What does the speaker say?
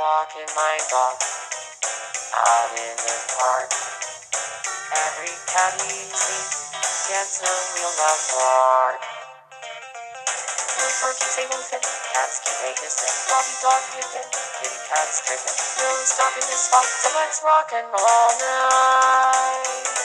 walking my dog out in the park. Every cat he sees gets a real loud bark. Blue turkey table fit, cats can make this thing. Doggy dog fit, kitty cat's tripping. No stopping this fight, so let's rock and roll all night.